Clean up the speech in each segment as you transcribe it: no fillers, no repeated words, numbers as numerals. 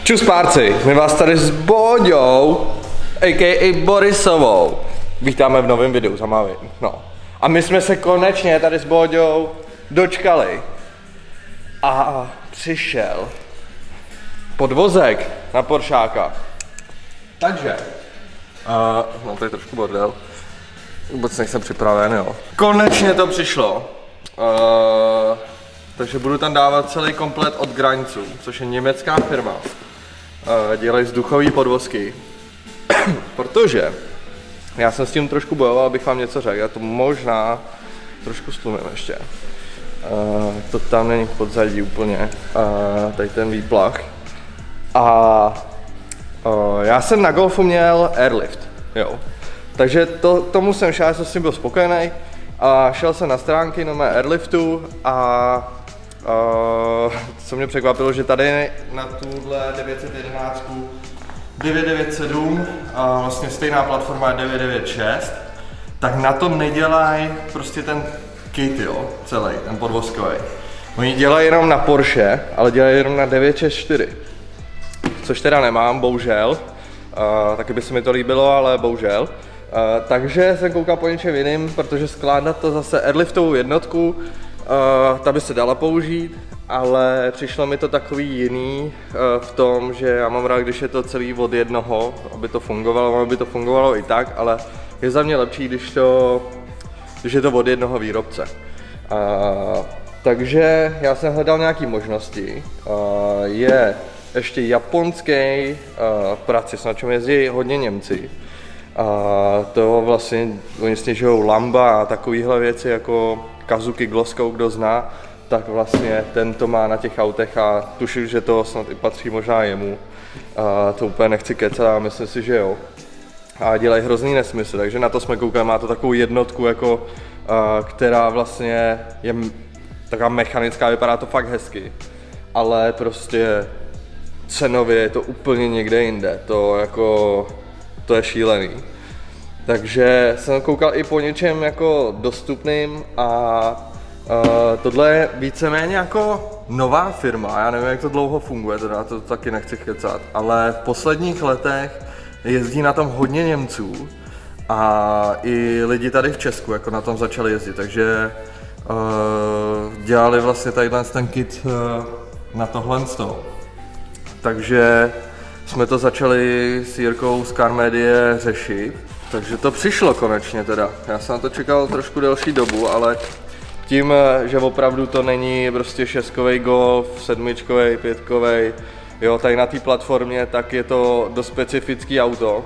Čus párci, my vás tady s Boďou, a.k.a. Borisovou, vítáme v novém videu, zamávím, no. A my jsme se konečně tady s Boďou dočkali. A přišel podvozek na Poršáka. Takže, no to je trošku bordel, vůbec nejsem připraven, jo. Konečně to přišlo. Takže budu tam dávat celý komplet od Graňců, což je německá firma. Dělají vzduchové podvozky. Protože já jsem s tím trošku bojoval, abych vám něco řekl. Já to možná trošku stlumím ještě. To tam není v podzadí úplně, tady ten výplach. A já jsem na Golfu měl airlift, jo. Takže tomu jsem šel, já jsem s tím byl spokojený. A šel jsem na stránky na mé airliftu a co mě překvapilo, že tady na tuhle 911 997 a vlastně stejná platforma je 996, tak na tom nedělají prostě ten kit, jo, celý, ten podvozkový. Oni dělají jenom na Porsche, ale dělají jenom na 964, což teda nemám, bohužel. Taky by se mi to líbilo, ale bohužel. Takže jsem koukal po něčem jiným, protože skládat to zase airliftovou jednotku, ta by se dala použít, ale přišlo mi to takový jiný v tom, že já mám rád, když je to celý od jednoho, aby to fungovalo i tak, ale je za mě lepší, když je to od jednoho výrobce. Takže já jsem hledal nějaké možnosti. Je ještě japonský pracis, na čem jezdí hodně Němci. A to vlastně, oni snižují Lamba a takovéhle věci jako Kazuki Gloskou, kdo zná, tak vlastně ten to má na těch autech a tuším, že to snad i patří možná jemu. To úplně nechci kecat, ale myslím si, že jo. A dělají hrozný nesmysl, takže na to jsme koukali, má to takovou jednotku, jako, která vlastně je taková mechanická, vypadá to fakt hezky, ale prostě cenově je to úplně někde jinde, to je šílený. Takže jsem koukal i po něčem jako dostupným a tohle je víceméně jako nová firma, já nevím, jak to dlouho funguje, teda to taky nechci kecat, ale v posledních letech jezdí na tom hodně Němců a i lidi tady v Česku jako na tom začali jezdit, takže dělali vlastně tadyhle ten kit na tohle z toho. Takže jsme to začali s Jirkou z Car Medie řešit, takže to přišlo konečně teda. Já jsem na to čekal trošku delší dobu, ale tím, že opravdu to není prostě šestkovej Golf, sedmičkovej, pětkovej, jo, tady na té platformě, tak je to dost specifický auto.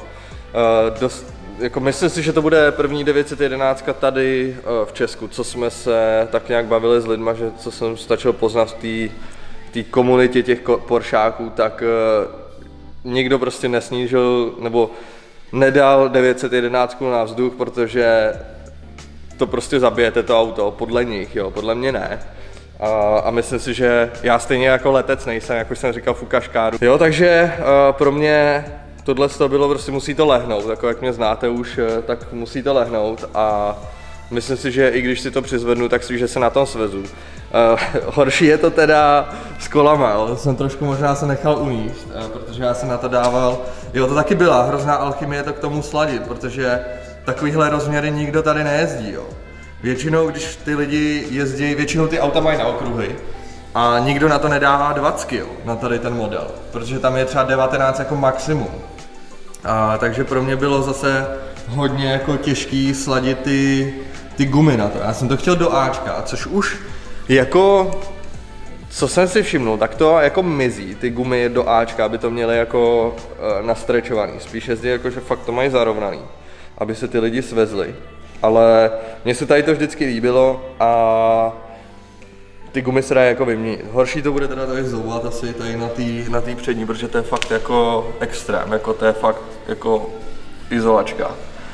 Jako myslím si, že to bude první 911 tady v Česku, co jsme se tak nějak bavili s lidma, že co jsem stačil poznat v té komunitě těch Poršáků, tak nikdo prostě nesnížil nebo nedal 911 na vzduch, protože to prostě zabijete to auto, podle nich, jo, podle mě ne. A myslím si, že já stejně jako letec nejsem, jak už jsem říkal, fukaškáru. Jo, takže pro mě tohle z toho bylo, prostě musí to lehnout, jako jak mě znáte už, tak musí to lehnout a myslím si, že i když si to přizvednu, tak si, že se na tom svezu. Horší je to teda s kolama, jo. Jsem trošku možná se nechal uníst, protože já jsem na to dával, jo, to taky byla hrozná alchymie to k tomu sladit, protože takovýhle rozměry nikdo tady nejezdí, jo. Většinou, když ty lidi jezdí, většinou ty auta mají na okruhy a nikdo na to nedává 20, jo, na tady ten model, protože tam je třeba 19 jako maximum. Takže pro mě bylo zase hodně jako těžký sladit ty gumy na to. Já jsem to chtěl do Ačka, což už jako, co jsem si všimnul, tak to jako mizí, ty gumy do Ačka, aby to měly jako nastrečovaný. Spíš jezdí jako, že fakt to mají zarovnaný, aby se ty lidi svezli. Ale mně se tady to vždycky líbilo a ty gumy se dají jako vyměnit. Horší to bude teda tady zouvat asi tady na té přední, protože to je fakt jako extrém, jako to je fakt jako izolačka.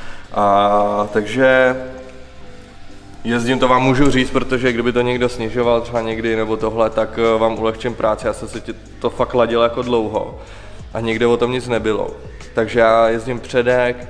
Takže jezdím, to vám můžu říct, protože kdyby to někdo snižoval třeba někdy nebo tohle, tak vám ulehčím práci. Já jsem si to fakt ladil jako dlouho a nikde o tom nic nebylo. Takže já jezdím předek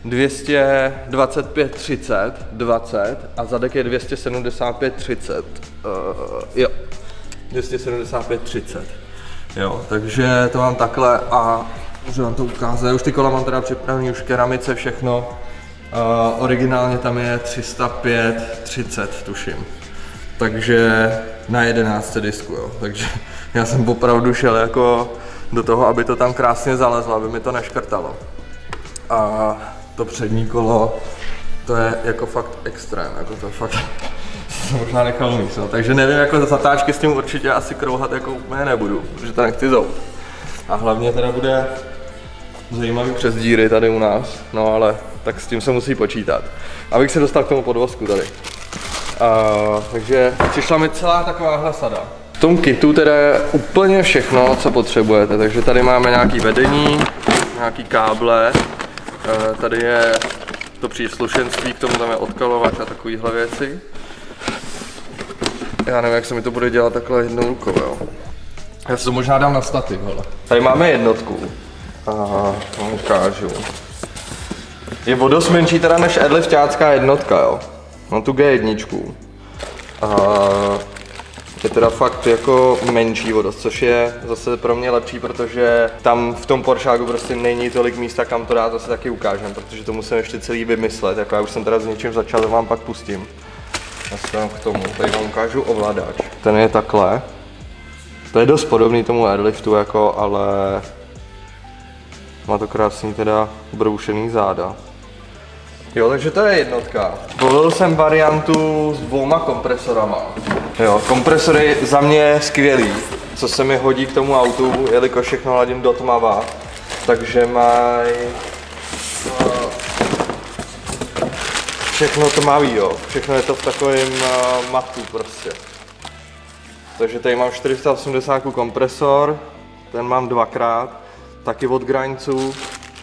225 30 20 a zadek je 275 30. Jo, 275 30. Jo, takže to mám takhle a můžu vám to ukázat. Už ty kola mám teda připravený, už keramice, všechno. Originálně tam je 305/30, tuším. Takže na 11 disku, jo. Takže já jsem opravdu šel jako do toho, aby to tam krásně zalezlo, aby mi to neškrtalo. A to přední kolo, to je jako fakt extrém, jako to fakt jsem možná nechal umít, no. Takže nevím, jako zatáčky s tím určitě asi krouhat jako úplně nebudu, protože to nechci zout. A hlavně teda bude zajímavý přes díry tady u nás, no ale tak s tím se musí počítat. Abych se dostal k tomu podvozku tady. Takže přišla mi celá takováhle sada. V tom kitu teda je úplně všechno, co potřebujete, takže tady máme nějaký vedení, nějaký káble, tady je to příslušenství, k tomu tam je odkalovač a takovýhle věci. Já nevím, jak se mi to bude dělat takhle jednou rukou, jo. Já si to možná dám na stativ, hele. Tady máme jednotku. Vám ukážu. Je o dost menší teda než Airliftácká jednotka, jo. Mám tu G1. Je teda fakt jako menší o dost, což je zase pro mě lepší, protože tam v tom Poršáku prostě není tolik místa, kam to dát, to se taky ukážem, protože to musím ještě celý vymyslet, jako já už jsem teda s něčím začal, to vám pak pustím. Já se tam k tomu, tady vám ukážu ovladač. Ten je takhle. To je dost podobný tomu Airliftu, jako, ale má to krásný teda broušený záda. Jo, takže to je jednotka. Volil jsem variantu s 2 kompresorama. Jo, kompresory za mě skvělý, co se mi hodí k tomu autu, jelikož všechno ladím do tmava. Takže mají všechno tmavý, jo. Všechno je to v takovém matu prostě. Takže tady mám 480 kompresor, ten mám 2x, taky od Grindcu.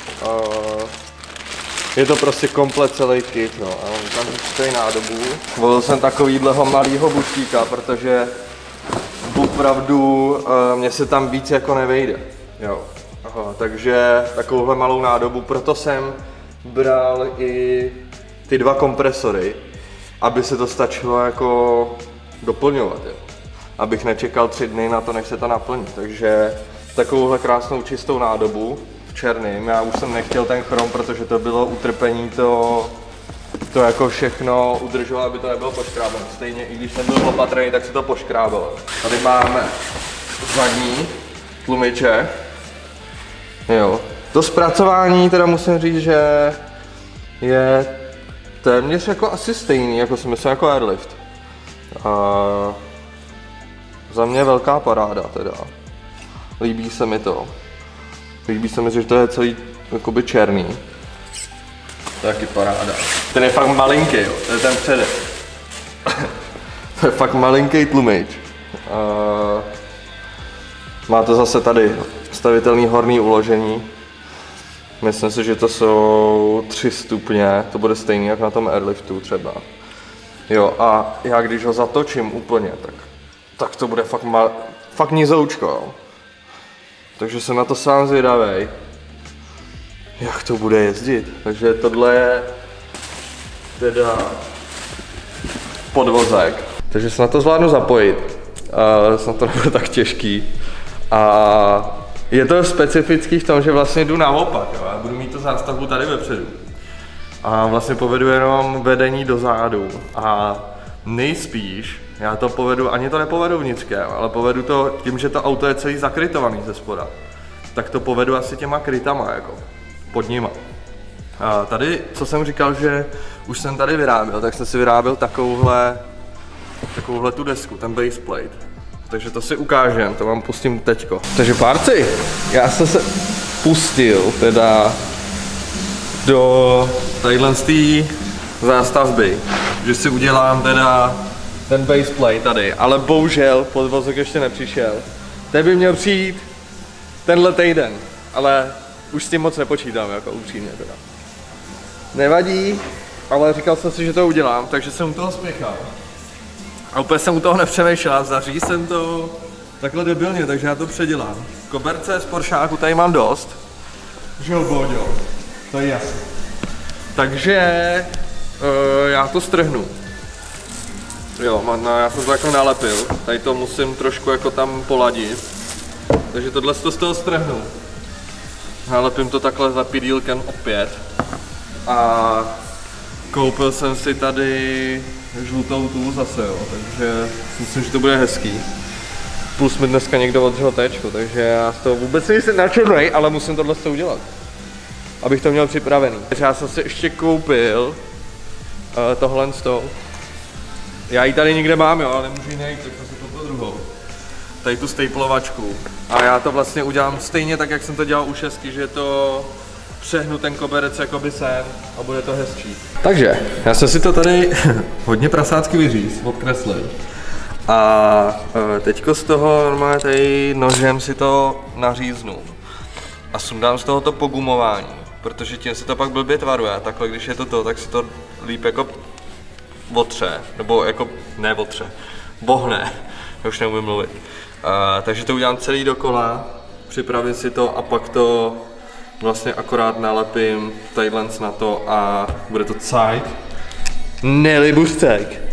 Je to prostě komplet celý kit, no. A tam stojí nádobu. Volil jsem takovýhleho malýho buštíka, protože opravdu mně se tam víc jako nevejde. Jo. Takže takovouhle malou nádobu, proto jsem bral i ty 2 kompresory, aby se to stačilo jako doplňovat, jo. Abych nečekal 3 dny na to, než se to naplní. Takže takovouhle krásnou čistou nádobu v černým. Já už jsem nechtěl ten chrom, protože to bylo utrpení to jako všechno udržovat, aby to nebylo poškrábané. Stejně i když jsem byl opatrný, tak se to poškrábalo. Tady máme zadní tlumiče. Jo. To zpracování teda musím říct, že je téměř jako asi stejný, jako si myslím, jako Airlift. Za mě velká paráda teda. Líbí se mi to. Líbí se mi, že to je celý jakoby černý. To je taky paráda. Ten je fakt malinký, jo. To je ten předek. To je fakt malinký tlumič. Má to zase tady stavitelný horní uložení. Myslím si, že to jsou 3 stupně. To bude stejný jak na tom Airliftu třeba. Jo, a já když ho zatočím úplně, tak to bude fakt nizoučko, jo. Takže jsem na to sám zvědavej, jak to bude jezdit. Takže tohle je teda podvozek. Takže se na to zvládnu zapojit. Snad to nebude tak těžký. A je to specifický v tom, že vlastně jdu naopak. Jo. Já budu mít tu zástavbu tady vepředu. A vlastně povedu jenom vedení dozadu. A nejspíš já to povedu, ani to nepovedu vnitřkem, ale povedu to tím, že to auto je celý zakrytovaný ze spoda. Tak to povedu asi těma krytama, jako pod nima. A tady, co jsem říkal, že už jsem tady vyráběl, tak jsem si vyráběl takovouhle tu desku, ten baseplate. Takže to si ukážem, to vám pustím teďko. Takže párci, já jsem se pustil teda do tadyhle z té zástavby, že si udělám teda ten baseplate tady, ale bohužel podvozek ještě nepřišel. Ten by měl přijít tenhle týden, ale už s tím moc nepočítám, jako upřímně teda. Nevadí, ale říkal jsem si, že to udělám, takže jsem u toho spěchal. A úplně jsem u toho nepřemýšlel, zařídil jsem to takhle debilně, takže já to předělám. Koberce z Poršáku tady mám dost. Že jo, Boďo, to je jasné. Takže já to strhnu. Jo, já jsem to jako nalepil, tady to musím trošku jako tam poladit. Takže tohle z toho strhnu. Nalepím to takhle za pidílkem opět. A koupil jsem si tady žlutou tu zase, jo, takže myslím, že to bude hezký. Plus mi dneska někdo odřel téčko, takže já z toho vůbec nejsem nadšenej, ale musím tohle udělat. Abych to měl připravený. Já jsem si ještě koupil tohle z toho. Já ji tady někde mám, jo, ale nemůžu ji najít, tak jsem si koupil druhou. Tady tu staplovačku. A já to vlastně udělám stejně tak, jak jsem to dělal u šestky, že to přehnu ten koberec jakoby sem a bude to hezčí. Takže, já jsem si to tady hodně prasácky vyříz, odkreslil. A teďko z toho normálně tady nožem si to naříznu. A sundám z toho to pogumování, protože tím se to pak blbě tvaruje. Takhle, když je to, tak si to líp jako otře, nebo jako, ne otře, bohne, já už neumím mluvit. Takže to udělám celý dokola, připravím si to a pak to vlastně akorát nalepím tadyhle na to a bude to cajk. Nelibuřcajk.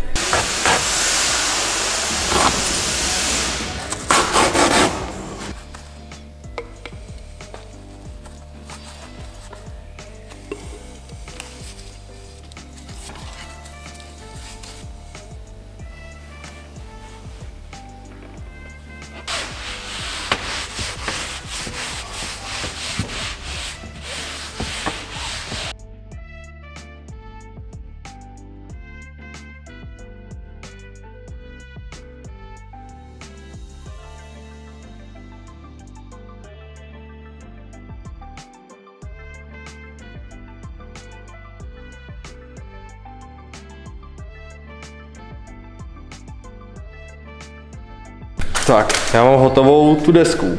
Tak, já mám hotovou tu desku.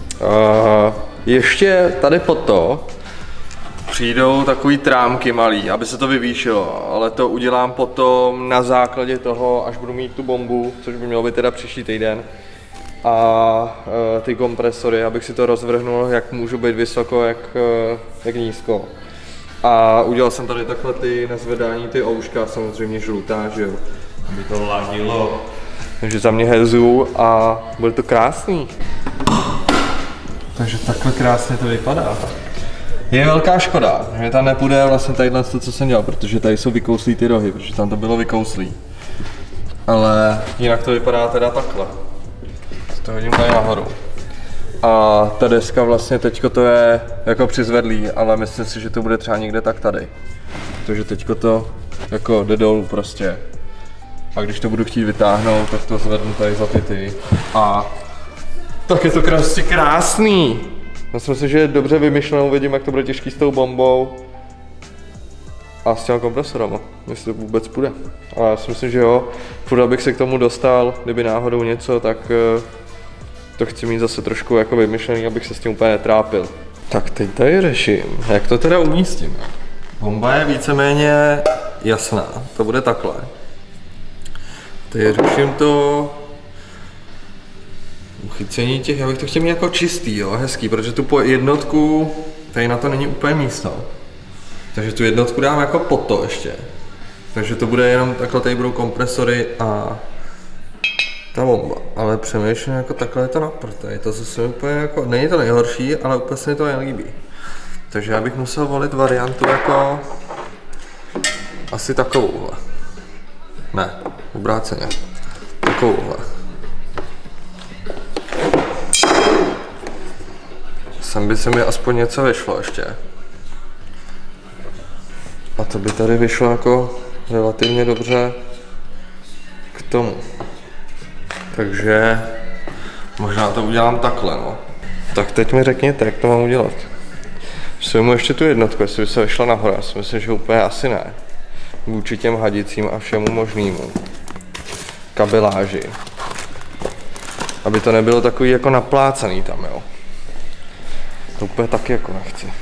Ještě tady pod to přijdou takový trámky malý, aby se to vyvýšilo, ale to udělám potom na základě toho, až budu mít tu bombu, což by mělo být teda příští týden. A ty kompresory, abych si to rozvrhnul, jak můžu být vysoko, jak nízko. A udělal jsem tady takhle ty na zvedání, ty ouška, samozřejmě žlutá, že jo, aby to ladilo. Takže za mě hezu a bude to krásný. Takže takhle krásně to vypadá. Je velká škoda, že tam nepůjde vlastně tadyhle to, co jsem dělal, protože tady jsou vykouslí ty rohy, protože tam to bylo vykouslí. Ale jinak to vypadá teda takhle. To hodím tady nahoru. A ta deska vlastně teďko to je jako přizvedlý, ale myslím si, že to bude třeba někde tak tady. Protože teďko to jako jde dolů prostě. A když to budu chtít vytáhnout, tak to zvednu tady za ty. A tak je to prostě krásný. Myslím si, že je dobře vymyšlenou, vidím, jak to bude těžký s tou bombou. A s těma kompresorama, jestli to vůbec půjde. Ale já si myslím, že jo. Furt abych se k tomu dostal, kdyby náhodou něco, tak to chci mít zase trošku jako vymyšlený, abych se s tím úplně netrápil. Tak teď tady řeším, jak to teda umístím. Bomba je víceméně jasná, to bude takhle. Teď řeším to uchycení těch, já bych to chtěl mít jako čistý, jo, hezký, protože tu jednotku, tady na to není úplně místo. Takže tu jednotku dám jako pod to ještě. Takže to bude jenom takhle, tady budou kompresory a ta bomba. Ale přemýšlím jako takhle je to naprd, je to zase úplně jako, není to nejhorší, ale úplně se mi to nelíbí. Takže já bych musel volit variantu jako asi takovouhle. Ne, obráceně. Takovouhle. Sem by se mi aspoň něco vyšlo ještě. A to by tady vyšlo jako relativně dobře k tomu. Takže možná to udělám takhle, no. Tak teď mi řekněte, jak to mám udělat. Svemu ještě tu jednotku, jestli by se vyšla nahoru, já si myslím, že úplně asi ne. Vůči těm hadicím a všemu možnému. Kabeláži. Aby to nebylo takový jako naplácaný tam, jo. To úplně taky jako nechci.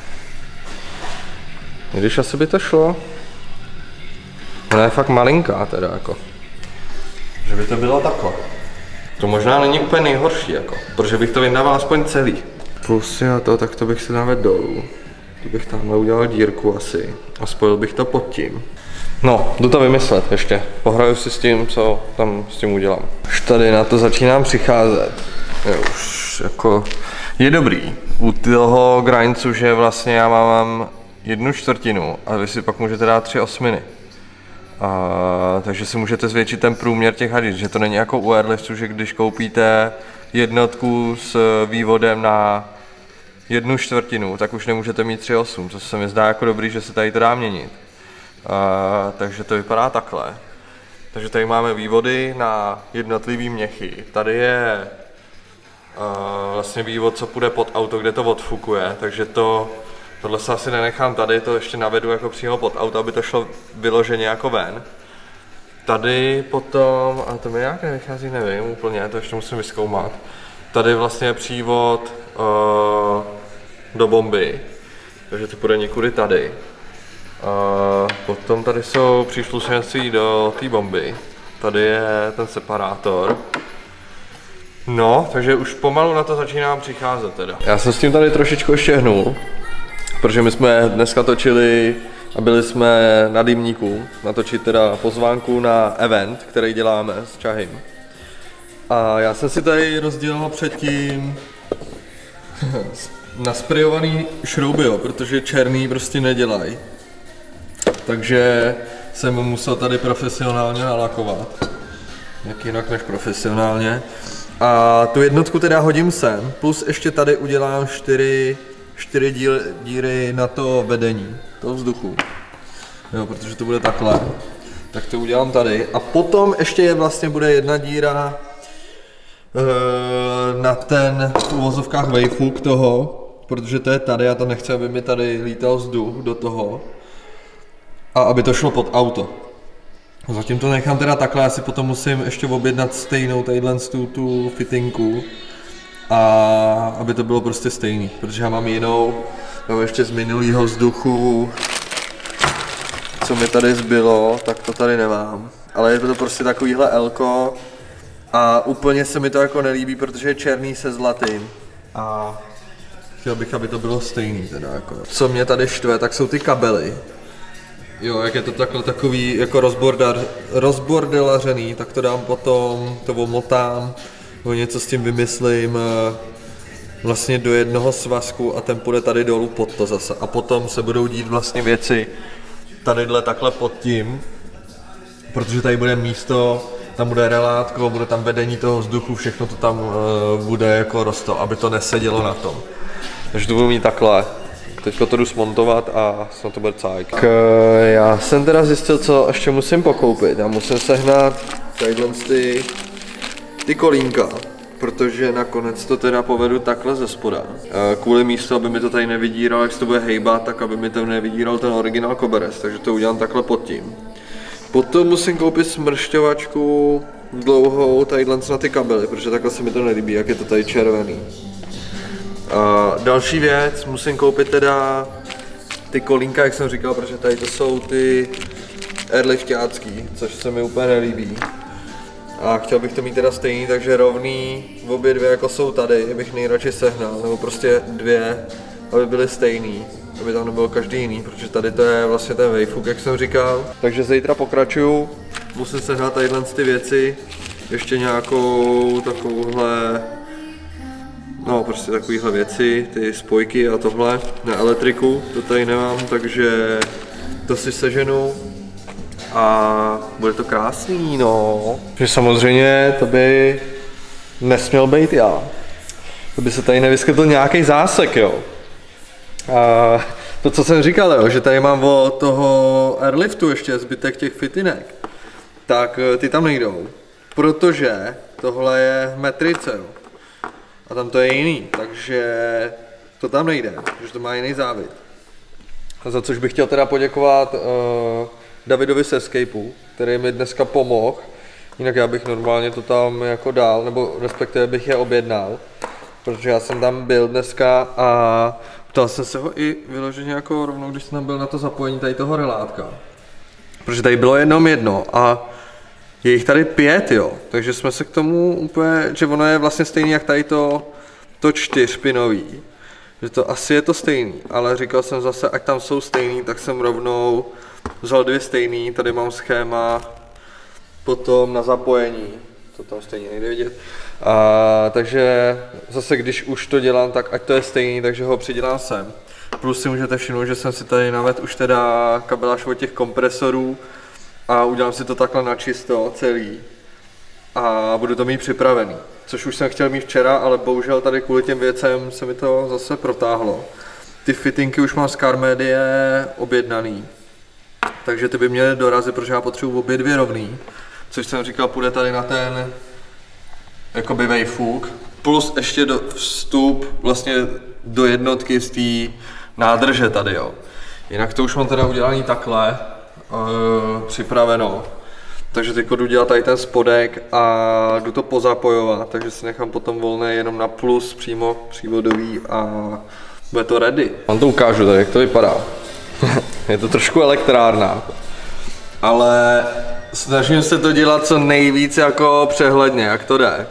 Když asi by to šlo. Ona je fakt malinká teda jako. Že by to bylo takhle. To možná není úplně nejhorší jako, protože bych to vydával aspoň celý. Plus já to, tak to bych si dával dolů. To bych tamhle udělal dírku asi a spojil bych to pod tím. No, jdu to vymyslet ještě. Pohraju si s tím, co tam s tím udělám. Už tady na to začínám přicházet. Jo, už což jako je dobrý. U toho grindcu, že vlastně já mám 1/4 a vy si pak můžete dát 3/8. Takže si můžete zvětšit ten průměr těch hadic, že to není jako u airliftu, že když koupíte jednotku s vývodem na 1/4, tak už nemůžete mít 3/8, což se mi zdá jako dobrý, že se tady to dá měnit. Takže to vypadá takhle. Takže tady máme vývody na jednotlivý měchy. Tady je vlastně vývod, co půjde pod auto, kde to odfukuje, takže tohle se asi nenechám tady, to ještě navedu jako přímo pod auto, aby to šlo vyloženě jako ven. Tady potom, a to mi nějak nevychází, nevím úplně, to ještě musím vyzkoumat. Tady vlastně je přívod do bomby, takže to půjde někudy tady. Potom tady jsou příslušenství do té bomby. Tady je ten separátor. No, takže už pomalu na to začínám přicházet teda. Já jsem s tím tady trošičku ještě hnul, protože my jsme dneska točili a byli jsme na Dýmníku, natočit teda pozvánku na event, který děláme s Čahym. A já jsem si tady rozdělal předtím nasprejovaný šrouby, jo, protože černý prostě nedělají. Takže jsem musel tady profesionálně nalakovat. Jak jinak než profesionálně. A tu jednotku teda hodím sem, plus ještě tady udělám 4 díry na to vedení, toho vzduchu. Jo, protože to bude takhle. Tak to udělám tady. A potom ještě vlastně bude jedna díra na ten v uvozovkách vejfuk toho, protože to je tady a to nechci, aby mi tady lítal vzduch do toho. A aby to šlo pod auto. Zatím to nechám teda takhle, já si potom musím ještě objednat stejnou tu fitinku. A aby to bylo prostě stejný, protože já mám jinou, nebo ještě z minulého vzduchu, co mi tady zbylo, tak to tady nemám. Ale je to prostě takovýhle elko a úplně se mi to jako nelíbí, protože je černý se zlatým. A chtěl bych, aby to bylo stejný teda jako. Co mě tady štve, tak jsou ty kabely. Jo, jak je to takhle takový jako rozbordelařený, tak to dám potom, to omotám, nebo něco s tím vymyslím vlastně do jednoho svazku a ten půjde tady dolů pod to zase. A potom se budou dít vlastně věci tadyhle takhle pod tím, protože tady bude místo, tam bude relátko, bude tam vedení toho vzduchu, všechno to tam bude jako rosto, aby to nesedělo na tom. Takže to budu mít takhle. Teďko to jdu smontovat a snad to bude cajk. Já jsem teda zjistil, co ještě musím pokoupit. Já musím sehnat tadyhle ty kolínka, protože nakonec to teda povedu takhle ze spoda. Kvůli místu, aby mi to tady nevydíral, jak se to bude hejbat, tak aby mi to nevydíral ten originál koberec, takže to udělám takhle pod tím. Potom musím koupit smršťovačku dlouhou tadyhle na ty kabely, protože takhle se mi to nelíbí, jak je to tady červený. Další věc, musím koupit teda ty kolínka, jak jsem říkal, protože tady to jsou ty airliftácký, což se mi úplně nelíbí. A chtěl bych to mít teda stejný, takže rovný obě dvě jako jsou tady, bych nejradši sehnal, nebo prostě dvě, aby byly stejný, aby tam nebylo každý jiný, protože tady to je vlastně ten vejfuk, jak jsem říkal. Takže zítra pokračuju, musím sehnat tadyhle ty věci, ještě nějakou takovouhle, no prostě takovýhle věci, ty spojky a tohle, na elektriku, to tady nemám, takže to si seženu. A bude to krásný, no. Že samozřejmě to by nesměl být já. To by se tady nevyskytl nějaký zásek, jo. A to, co jsem říkal, jo, že tady mám od toho airliftu ještě zbytek těch fitinek, tak ty tam nejdou, protože tohle je metrice, jo. A tam to je jiný, takže to tam nejde, protože to má jiný závit. A za což bych chtěl teda poděkovat Davidovi z Escapeu, který mi dneska pomohl, jinak já bych normálně to tam jako dal, nebo respektive bych je objednal, protože já jsem tam byl dneska a ptal jsem se ho i vyloženě jako rovnou, když jsem tam byl na to zapojení tady toho relátka. Protože tady bylo jenom jedno a je jich tady 5, jo, takže jsme se k tomu úplně, že ono je vlastně stejný jak tady to 4pinový, že to asi je to stejný, ale říkal jsem zase, ať tam jsou stejný, tak jsem rovnou vzal 2 stejný, tady mám schéma potom na zapojení, to tam stejně nejde vidět. Takže zase když už to dělám, tak ať to je stejný, takže ho přidělám sem. Plus si můžete všimnout, že jsem si tady navedl už teda kabeláž od těch kompresorů a udělám si to takhle na čisto celý. A budu to mít připravený. Což už jsem chtěl mít včera, ale bohužel tady kvůli těm věcem se mi to zase protáhlo. Ty fittingy už mám z Carmedie objednaný. Takže ty by měly dorazit, protože já potřebuji obě dvě rovný. Což jsem říkal, půjde tady na ten jakoby vejfuk. Plus ještě vstup vlastně do jednotky z té nádrže tady, jo. Jinak to už mám teda udělaný takhle, připraveno. Takže teď jdu dělat tady ten spodek a jdu to pozapojovat, takže si nechám potom volné jenom na plus přímo přívodový a bude to ready. Vám to ukážu tady, jak to vypadá. Je to trošku elektrárna, ale snažím se to dělat co nejvíc jako přehledně, jak to jde.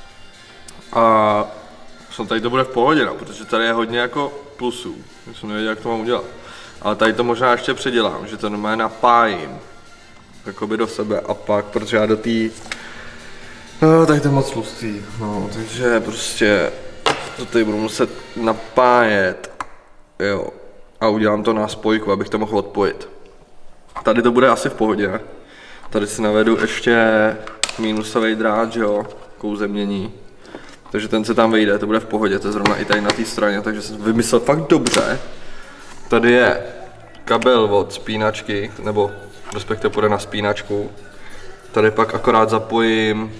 A tady to bude v pohodě, no, protože tady je hodně jako plusů. Já jsem nevěděl, jak to mám udělat. Ale tady to možná ještě předělám, že to normálně napájím jakoby do sebe a pak, protože já do té... No, tady to je moc tlustý, no, takže prostě to tady budu muset napájet, jo. A udělám to na spojku, abych to mohl odpojit. Tady to bude asi v pohodě. Tady si navedu ještě minusový drát, že jo, kouzemnění. Takže ten se tam vejde, to bude v pohodě, to je zrovna i tady na té straně, takže jsem vymyslel fakt dobře. Tady je kabel od spínačky, nebo respektive půjde na spínačku. Tady pak akorát zapojím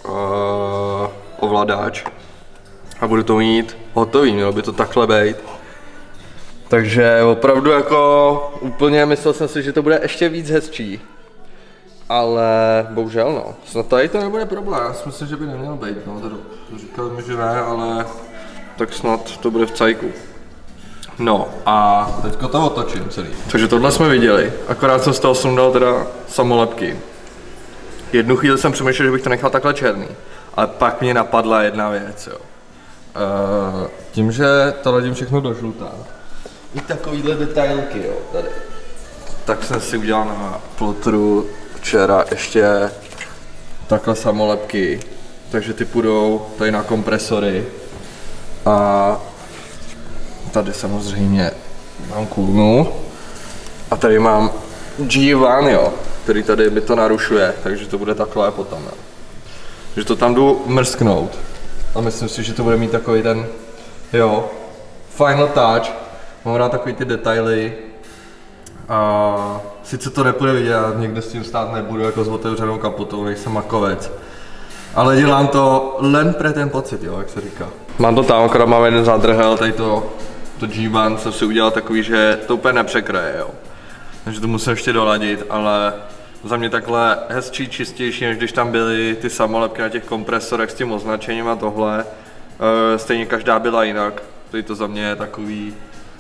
ovladač a budu to mít hotový, mělo by to takhle být. Takže opravdu jako úplně myslel jsem si, že to bude ještě víc hezčí. Ale bohužel no, snad tady to nebude problém, já si myslím, že by neměl být, no, to říkal mi, že ne, ale tak snad to bude v cajku. No a teďko to otočím celý. Takže tohle jsme viděli, akorát jsem z toho sundal teda samolepky. Jednu chvíli jsem přemýšlel, že bych to nechal takhle černý, ale pak mě napadla jedna věc, jo. Tím, že to ladím všechno do žlutá, i takovýhle detailky, jo, tady. Tak jsem si udělal na plotru včera ještě takhle samolepky, takže ty půjdou tady na kompresory a tady samozřejmě mám kůlnu a tady mám G1, jo, který tady mi to narušuje, takže to bude takhle potom, jo. Takže to tam jdu mrsknout a myslím si, že to bude mít takový ten, jo, final touch, mám rád takový ty detaily. A sice to nepůjde vidět, já někde s tím stát nebudu jako s otevřenou kapotou, nejsem makovec. Ale dělám to len pre ten pocit, jo, jak se říká. Mám to tam, akorát mám jeden zadrhel, tady to G-Band jsem si udělal takový, že to úplně nepřekraje, jo. Takže to musím ještě doladit, ale za mě takhle hezčí, čistější, než když tam byly ty samolepky na těch kompresorech s tím označením a tohle. Stejně každá byla jinak, tady to za mě je takový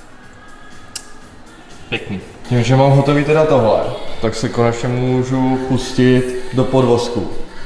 pěkný. Tím, že mám hotový teda tohle, tak si konečně můžu pustit do podvozku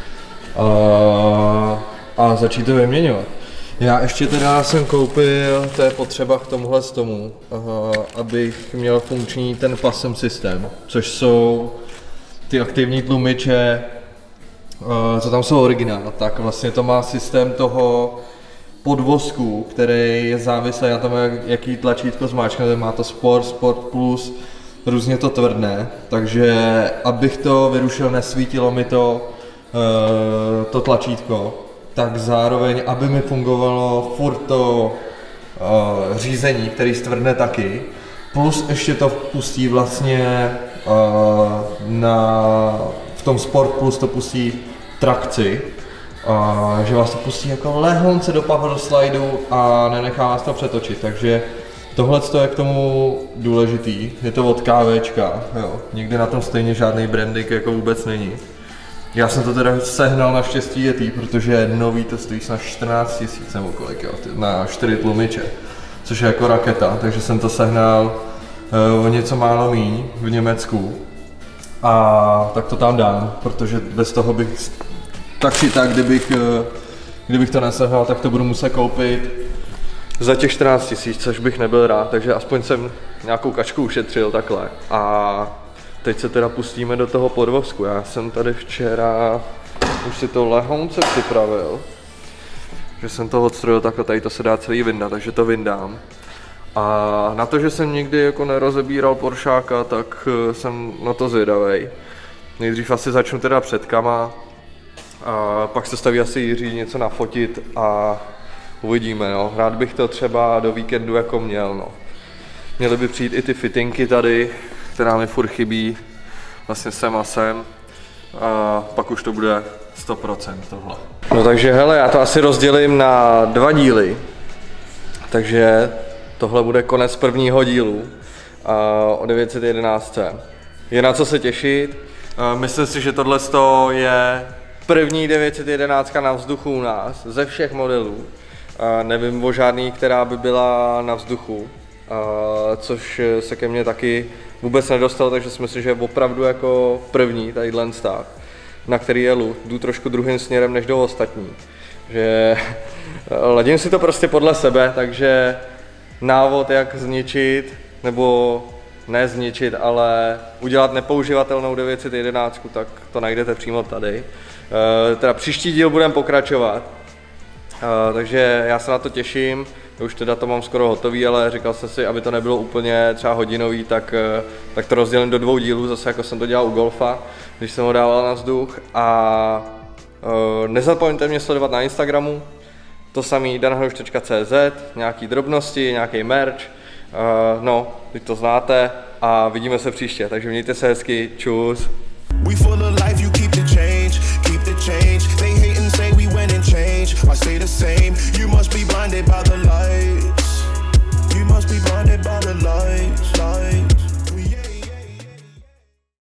a začít to vyměňovat. Já ještě teda jsem koupil, to je potřeba k tomuhle z tomu, abych měl funkční ten PASM systém, což jsou ty aktivní tlumiče, co tam jsou originál, tak vlastně to má systém toho podvozku, který je závislý na tom, jaký tlačítko zmáčknete, má to Sport Plus, různě to tvrdne, takže abych to vyrušil, nesvítilo mi to tlačítko, tak zároveň, aby mi fungovalo furt to řízení, který stvrdne taky, plus ještě to pustí vlastně v tom Sport Plus to pustí trakci, že vás to pustí jako lehonce do power slideu a nenechá vás to přetočit, takže tohle je k tomu důležitý, je to od KVčka, jo. Nikdy na tom stejně žádný branding jako vůbec není. Já jsem to teda sehnal naštěstí Yeti, protože nový to stojí na 14 000 nebo kolik, jo, na 4 tlumiče, což je jako raketa, takže jsem to sehnal o něco málo míň v Německu a tak to tam dám, protože bez toho bych tak či tak, kdybych to nesehnal, tak to budu muset koupit za těch 14 000, což bych nebyl rád, takže aspoň jsem nějakou kačku ušetřil takhle. A teď se teda pustíme do toho podvozku. Já jsem tady včera už si to lehonce připravil. Že jsem to odstrojil takhle, tady to se dá celý vyndat, takže to vyndám. A na to, že jsem nikdy jako nerozebíral Poršáka, tak jsem na to zvědavej. Nejdřív asi začnu teda předkama, a pak se staví asi Jiří něco nafotit a uvidíme, no. Rád bych to třeba do víkendu jako měl, no. Měly by přijít i ty fittingy tady, která mi furt chybí, vlastně sem a sem. A pak už to bude 100% tohle. No takže hele, já to asi rozdělím na 2 díly. Takže tohle bude konec prvního dílu o 911. Je na co se těšit. Myslím si, že tohle je první 911 na vzduchu u nás, ze všech modelů. Nevím o žádný, která by byla na vzduchu, což se ke mně taky vůbec nedostalo, takže si myslím, že je opravdu jako první tadyhle stav, na který jdu trošku druhým směrem než do ostatní. Že ladím si to prostě podle sebe, takže návod, jak zničit, nebo ne zničit, ale udělat nepoužívatelnou 911, tak to najdete přímo tady. Teda příští díl budeme pokračovat, takže já se na to těším. Už teda to mám skoro hotový, ale říkal jsem si, aby to nebylo úplně třeba hodinový, tak to rozdělím do 2 dílů, zase jako jsem to dělal u Golfa, když jsem ho dával na vzduch. A nezapomeňte mě sledovat na Instagramu, to samý danhanuš.cz, nějaký drobnosti, nějaký merch, no, teď to znáte a vidíme se příště, takže mějte se hezky, čus. They hate and say we went and changed. I say the same. You must be blinded by the lights. You must be blinded by the lights.